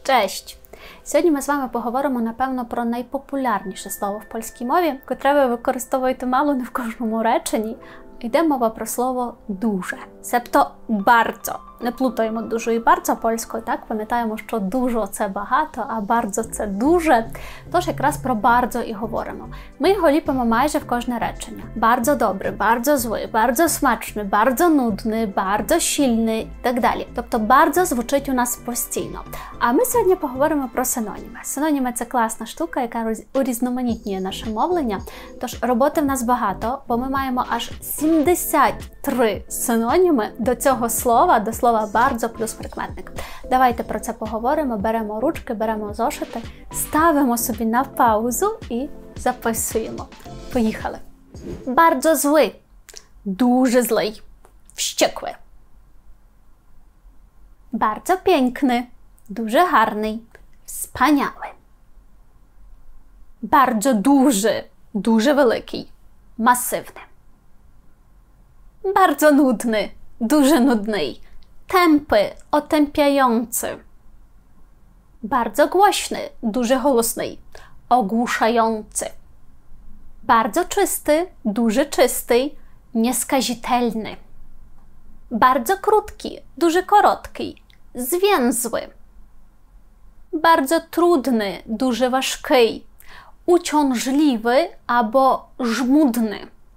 Cześć! Сьогодні ми з вами поговоримо, напевно, про найпопулярніше слово в польській мові, котре ви використовуєте мало не в кожному реченні. Йде мова про слово «дуже», себто «bardzo». Не плутаємо «дуже» і «bardzo» польською, так? Пам'ятаємо, що «дуже» – це багато, а «bardzo» – це дуже. Тож якраз про «bardzo» і говоримо. Ми його ліпимо майже в кожне речення. «Bardzo dobry», «bardzo zły», «bardzo смачний», «bardzo nudny», «bardzo silny» і так далі. Тобто «bardzo» звучить у нас постійно. А ми сьогодні поговоримо про синоніми. Синоніми – це класна штука, яка урізноманітнює наше мовлення. Тож роботи в нас багато, бо ми маємо аж 73 синоніми до цього слова, до слова «bardzo» плюс прикметник. Давайте про це поговоримо, беремо ручки, беремо зошити, ставимо собі на паузу і записуємо. Поїхали! Bardzo zły – дуже злий, wściekły. Bardzo piękny – дуже гарний, wspaniały. Bardzo duży – дуже великий, масивний. Bardzo nudny – дуже nudний, tępy – otępiający. Bardzo głośny – дуже голосний, ogłuszający. Bardzo czysty – дуже czystий, nieskazitelny. Bardzo krótki – дуже короткий, zwięzły. Bardzo trudny – дуже важкий, uciążliwy albo żmudny.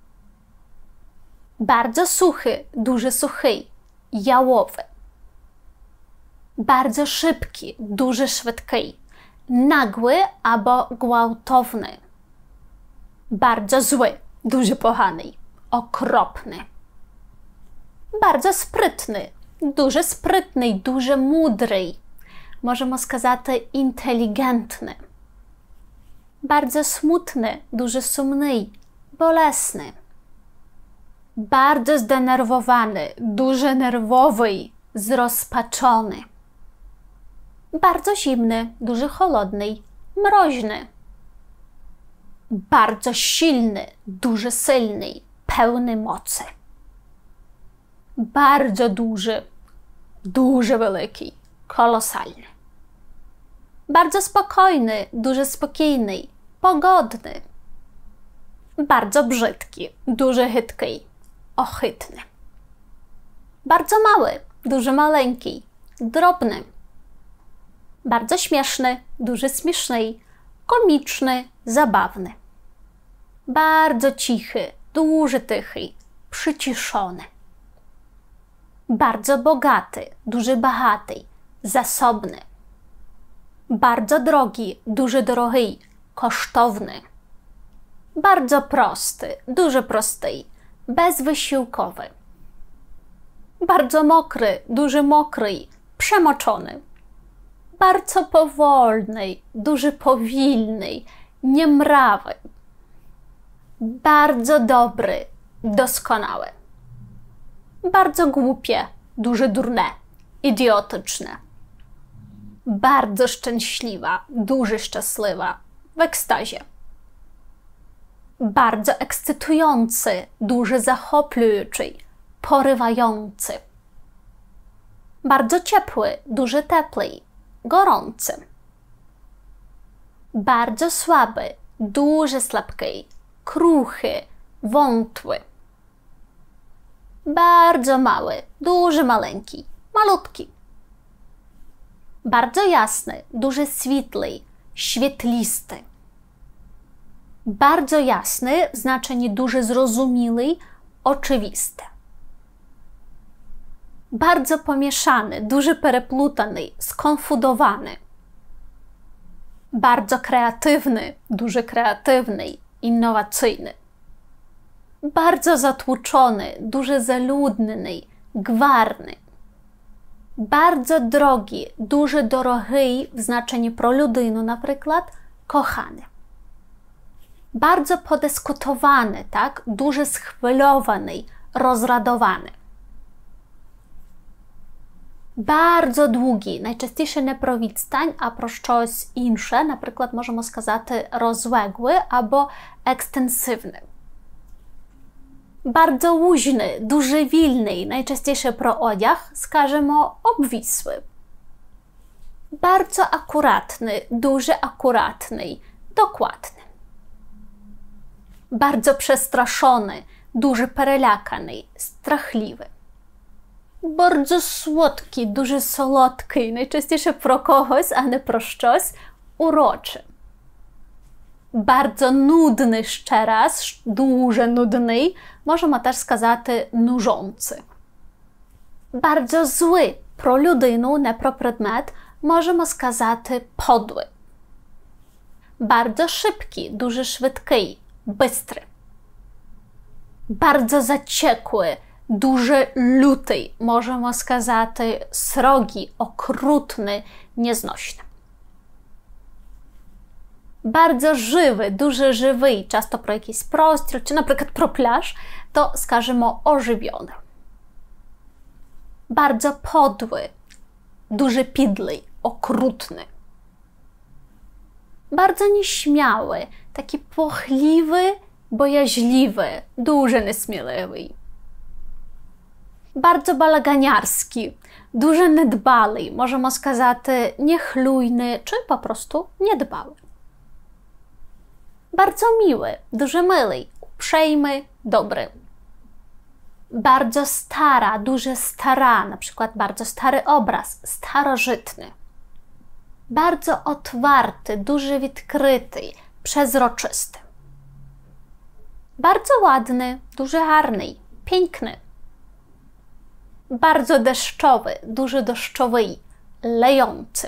Bardzo suchy – дуже сухий, jałowy. Bardzo szybki – дуже szybki, nagły albo gwałtowny. Bardzo zły – дуже поганий, okropny. Bardzo sprytny – дуже sprytний, дуже мудрий. Możemy сказати inteligentny. Bardzo smutny – дуже сумний, bolesny. Bardzo zdenerwowany – дуже nerwowy, zrozpaczony. Bardzo zimny – дуже холодний, mroźny. Bardzo silny – дуже сильний, pełny mocy. Bardzo duży – дуже великий, kolosalny. Bardzo spokojny – дуже spokojny, pogodny. Bardzo brzydki – дуже гидкий, ohydny. Bardzo mały – дуже маленький, drobny. Bardzo śmieszny – дуже смішний, komiczny, zabawny. Bardzo cichy – дуже тихий, przyciszony. Bardzo bogaty – дуже багатий, zasobny. Bardzo drogi – дуже дорогий, kosztowny. Bardzo prosty – дуже простий, bezwysiłkowy. Bardzo mokry – дуже mokry, przemoczony. Bardzo powolny – дуже powilny, niemrawy. Bardzo dobry – doskonały. Bardzo głupie – дуже durne, idiotyczne. Bardzo szczęśliwa – дуже szczęśliwa, w ekstazie. Bardzo ekscytujący – дуже захоплюючий, porywający. Bardzo ciepły – дуже теплий, gorący. Bardzo słaby – дуже слабкий, kruchy, wątły. Bardzo mały – дуже маленький, malutki. Bardzo jasny – дуже світлий, świetlisty. Bardzo jasny w znaczeniu дуже зрозумілий, oczywisty. Bardzo pomieszany, дуже переплутаний, skonfudowany. Bardzo kreatywny, дуже kreatywny, innowacyjny. Bardzo zatłuczony, дуже залюднений, gwarny. Bardzo drogi, дуже дорогий в значенні про людину, наприклад, коханий. Bardzo podyskutowany, tak? Дуже схвильований, rozradowany. Bardzo długi, najczęściej nie про відстань, а про щось інше, наприклад, можемо сказати rozległy albo ekstensywny. Bardzo luźny, дуже вільний, najczęściej про одяг, скажемо obwisły. Bardzo akuratny, дуже акуратний, dokładny. Bardzo przestraszony, дуже переляканий, strachliwy. Bardzo słodki, дуже солодкий, найчастіше про когось, а не про щось, урочий. Bardzo nudny, ще раз, дуже nudний, можемо теж сказати nużący. Bardzo zły, про людину, не про предмет, можемо сказати podły. Bardzo szybki, дуже швидкий, bystry. Bardzo zaciekły, дуже lutий, можемо сказати srogi, okrutny, nieznośny. Bardzo żywy, дуже живий, часто про якийсь простір, чи, наприклад, про пляж, то скажемо ożywiony. Bardzo podły, дуже підлий, okrutny. Bardzo nieśmiały, taki płochliwy, bojaźliwy, дуже несміливий. Bardzo balaganiarski, дуже недбалий, можемо сказати niechlujny, czy po prostu niedbały. Bardzo miły, дуже милий, uprzejmy, dobry. Bardzo stara, дуже stara, na przykład bardzo stary obraz, starożytny. Bardzo otwarty, дуже відкритий, przezroczysty. Bardzo ładny, дуже гарний, piękny. Bardzo deszczowy, дуже дощовий, lejący.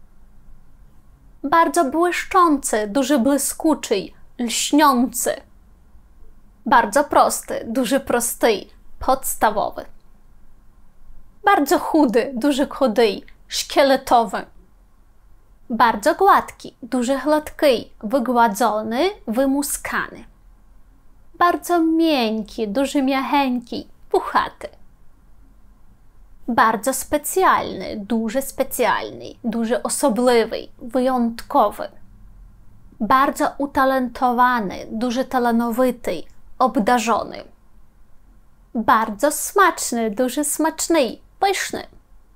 Bardzo błyszczący, дуже блискучий, lśniący. Bardzo prosty, дуже простий, podstawowy. Bardzo chudy, дуже худий, szkieletowy. Bardzo gładki, дуже gładki, wygładzony, wymuskany. Bardzo miękki, дуже miękki, puchaty. Bardzo specjalny, дуже specjalny, дуже особливий, wyjątkowy. Bardzo utalentowany, дуже талановитий, obdarzony. Bardzo smaczny, дуже смачний, pyszny.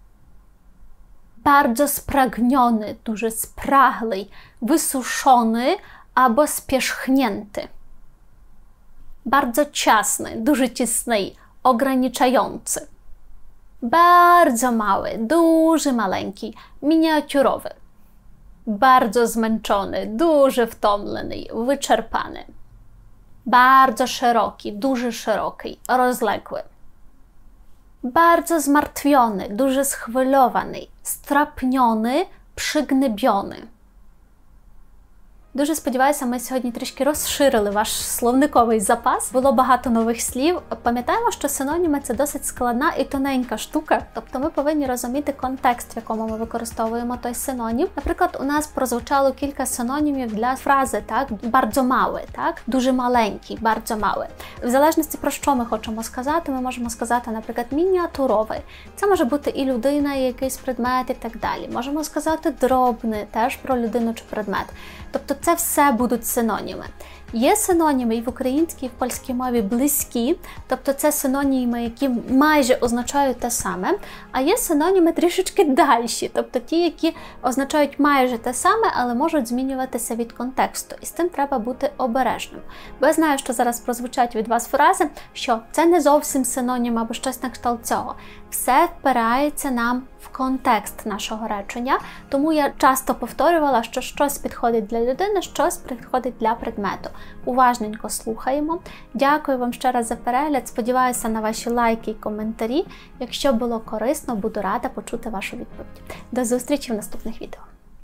Bardzo spragniony, дуже spраглий, wysuszony albo spierzchnięty. Bardzo ciasny, дуже тісний, ograniczający. Bardzo mały, duży, maleńki, miniaturowy. Bardzo zmęczony, duży, wtomlony, wyczerpany. Bardzo szeroki, duży, szeroki, rozległy. Bardzo zmartwiony, duży, schwilowany, strapniony, przygnębiony. Дуже сподіваюся, ми сьогодні трішки розширили ваш словниковий запас. Було багато нових слів. Пам'ятаємо, що синоніми – це досить складна і тоненька штука. Тобто ми повинні розуміти контекст, в якому ми використовуємо той синонім. Наприклад, у нас прозвучало кілька синонімів для фрази, так? Bardzo mały, так? Дуже маленький, bardzo mały. В залежності про що ми хочемо сказати, ми можемо сказати, наприклад, мініатуровий. Це може бути і людина, і якийсь предмет, і так далі. Можемо сказати дробний, теж про людину чи предмет. Тобто це все будуть синоніми. Є синоніми і в українській, і в польській мові близькі, тобто це синоніми, які майже означають те саме, а є синоніми трішечки дальші, тобто ті, які означають майже те саме, але можуть змінюватися від контексту, і з цим треба бути обережним. Бо я знаю, що зараз прозвучать від вас фрази, що це не зовсім синонім або щось на кшталт цього. Все впирається нам в контекст нашого речення, тому я часто повторювала, що щось підходить для людини, щось підходить для предмету. Уважненько слухаємо. Дякую вам ще раз за перегляд. Сподіваюся на ваші лайки і коментарі. Якщо було корисно, буду рада почути вашу відповідь. До зустрічі в наступних відео.